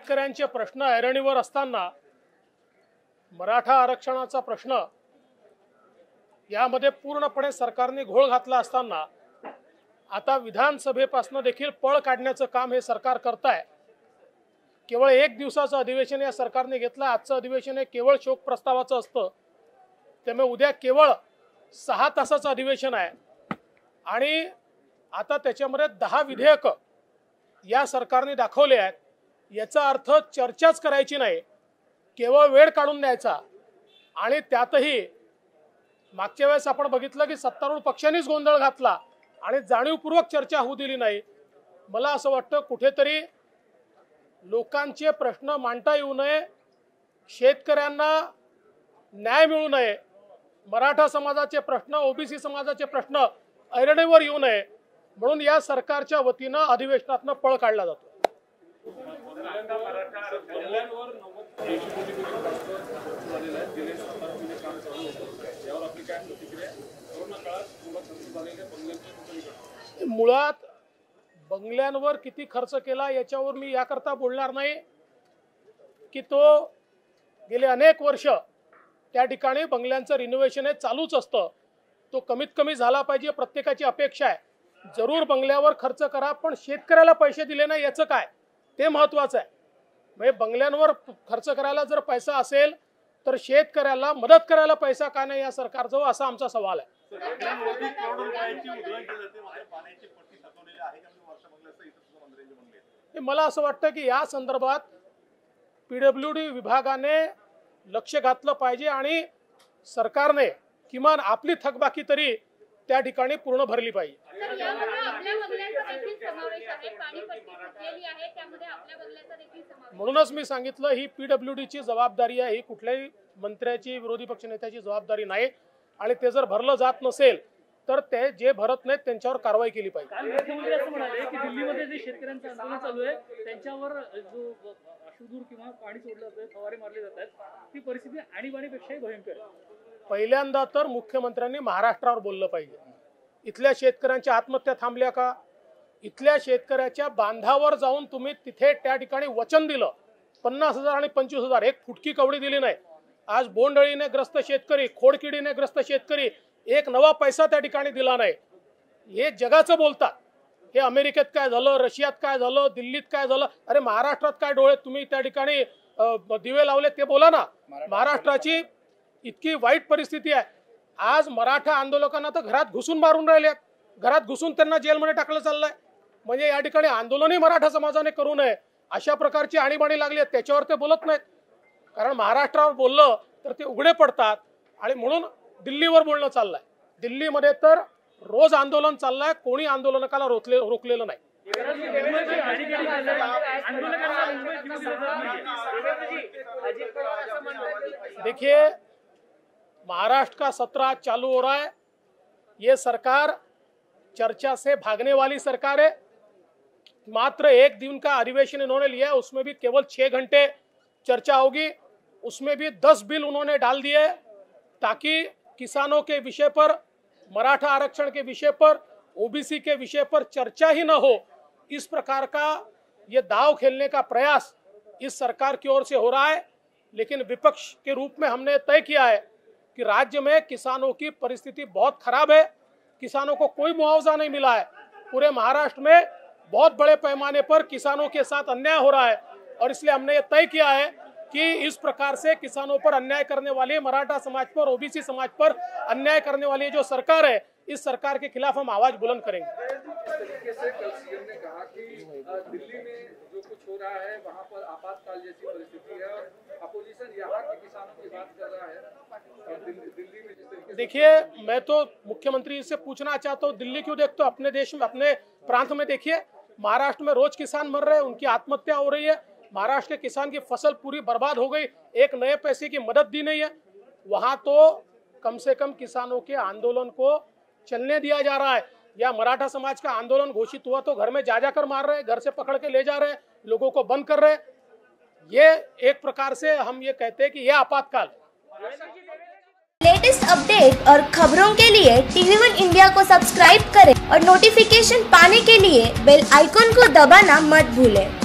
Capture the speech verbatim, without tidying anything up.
शेतकऱ्यांचे प्रश्न ऐरणीवर असताना मराठा आरक्षणाचा प्रश्न यामध्ये पूर्णपणे सरकारने घोळ घातला असताना आता विधानसभेपासून देखील पळ काढण्याचं काम हे सरकार करत आहे। केवळ एक दिवसाचं अधिवेशन या सरकारने घेतलं। आजचं अधिवेशन हे केवळ शोक प्रस्तावाचं असतं, त्यामुळे उद्या केवळ सहा तासाचं अधिवेशन आहे आणि आता त्याच्यामध्ये दहा विधेयक या सरकारने दाखवले आहेत। याचा अर्थ चर्चाच करायची नाही, केवळ वेळ काढून द्यायचा। आणि त्यातही मागच्या वेळेस आपण बघितलं की सत्तारूढ पक्षांनीच गोंधळ घातला आणि जाणीवपूर्वक चर्चा होऊ दिली नाही। मला असं वाटतं कुठेतरी लोकांचे प्रश्न मांडता येऊ नये, शेतकऱ्यांना न्याय मिळू नये, मराठा समाजाचे प्रश्न, ओबीसी समाजाचे प्रश्न ऐरणीवर येऊ नये म्हणून या सरकारच्या वतीनं अधिवेशनातनं पळ काढला जातो। मुळात बंगल्यांवर किती खर्च केला याच्यावर मी याकरता बोलणार नाही की तो गेले अनेक वर्ष त्या ठिकाणी बंगल्यांचं रिनोव्हेशन हे चालूच असतं, तो कमीत कमी झाला पाहिजे, प्रत्येकाची अपेक्षा आहे। जरूर बंगल्यावर खर्च करा, पण शेतकऱ्याला पैसे दिले नाही याचं काय, ते महत्त्वाचं आहे। म्हणजे बंगल्यांवर खर्च करायला जर पैसा असेल तर शेतकऱ्याला मदत करायला पैसा का नाही या सरकारजवळ, असा आमचा सवाल आहे। मला असं वाटतं की या संदर्भात पीडब्ल्यूडी विभागाने लक्ष घातलं पाहिजे आणि सरकारने किमान आपली थकबाकी तरी त्या ठिकाणी पूर्ण भरली पाहिजे। म्हणूनच मी सांगितलं ही पीडब्ल्यूडी ची जबाबदारी आहे, ही कुठल्याही मंत्र्याची, विरोधी पक्ष नेत्याची जबाबदारी नाही। आणि ते जर भरलं जात नसेल तर ते जे भरत नाहीत त्यांच्यावर कारवाई केली पाहिजे। मुख्यमंत्री असं म्हणाले की दिल्लीमध्ये जे शेतकऱ्यांचं आंदोलन चालू आहे त्यांच्यावर जो अशुद्धूर किंवा पाणी सोडलं जातं, फवारे मारले जातात, ती परिस्थिती आणीबाणीपेक्षाही भयंकर आहे। पहिल्यांदा तर मुख्यमंत्र्यांनी महाराष्ट्रावर बोललं पाहिजे। इथल्या शेतकऱ्यांच्या आत्महत्या थांबल्या का? इथल्या शेतकऱ्याच्या बांधावर जाऊन तुम्ही तिथे त्या ठिकाणी वचन दिलं, पन्नास हजार आणि पंचवीस हजार, एक फुटकी कवडी दिली नाही। आज बोंडअळीने ग्रस्त शेतकरी, खोडकिडीने ग्रस्त शेतकरी, एक नवा पैसा त्या ठिकाणी दिला नाही। हे जगाचं बोलतात, हे अमेरिकेत काय झालं, रशियात काय झालं, दिल्लीत काय झालं, अरे महाराष्ट्रात काय डोळे तुम्ही त्या ठिकाणी दिवे लावले ते बोला ना। महाराष्ट्राची इतकी वाईट परिस्थिती आहे, आज मराठा आंदोलकांना तर घरात घुसून मारून राहिले, घरात घुसून त्यांना जेलमध्ये टाकलं चाललंय। म्हणजे या ठिकाणी आंदोलनही मराठा समाजाने करू नये अशा प्रकारची आणीबाणी लागली आहे, त्याच्यावर ते बोलत नाहीत। कारण महाराष्ट्रावर बोललं तर ते उघडे पडतात आणि म्हणून दिल्लीवर बोलणं चाललंय। दिल्लीमध्ये तर रोज आंदोलन चाललंय, कोणी आंदोलकाला रोखले रोखलेलं नाही। देखिए, महाराष्ट्र का सत्र आज चालू हो रहा है। ये सरकार चर्चा से भागने वाली सरकार है। मात्र एक दिन का अधिवेशन इन्होंने लिया है, उसमें भी केवल छह घंटे चर्चा होगी, उसमें भी दस बिल उन्होंने डाल दिए ताकि किसानों के विषय पर, मराठा आरक्षण के विषय पर, ओबीसी के विषय पर चर्चा ही न हो। इस प्रकार का ये दाव खेलने का प्रयास इस सरकार की ओर से हो रहा है। लेकिन विपक्ष के रूप में हमने तय किया है कि राज्य में किसानों की परिस्थिति बहुत खराब है, किसानों को कोई मुआवजा नहीं मिला है। पूरे महाराष्ट्र में बहुत बड़े पैमाने पर किसानों के साथ अन्याय हो रहा है और इसलिए हमने ये तय किया है कि इस प्रकार से किसानों पर अन्याय करने वाली, मराठा समाज पर, ओबीसी समाज पर अन्याय करने वाली जो सरकार है, इस सरकार के खिलाफ हम आवाज बुलंद करेंगे। तरीके से कल सीएम ने कहा कि दिल्ली में जो कुछ हो रहा है वहां पर आपातकाल जैसी परिस्थिति है और अपोजिशन यहाँ के किसानों की बात कर रहा है। दिल्ली में जिस तरीके, देखिए, मैं तो मुख्यमंत्री से पूछना चाहता हूँ, दिल्ली क्यों देखते हो, अपने देश में, अपने प्रांत में देखिए। महाराष्ट्र में रोज किसान मर रहे हैं, उनकी आत्महत्या हो रही है। महाराष्ट्र के किसान की फसल पूरी बर्बाद हो गई, एक नए पैसे की मदद दी नहीं है। वहां तो कम से कम किसानों के आंदोलन को चलने दिया जा रहा है। या मराठा समाज का आंदोलन घोषित हुआ तो घर में जा जाकर मार रहे, घर से पकड़ के ले जा रहे, लोगों को बंद कर रहे। ये एक प्रकार से हम ये कहते हैं कि यह आपातकाल है। लेटेस्ट अपडेट और खबरों के लिए टीवी वन इंडिया को सब्सक्राइब करें और नोटिफिकेशन पाने के लिए बेल आइकॉन को दबाना मत भूलें।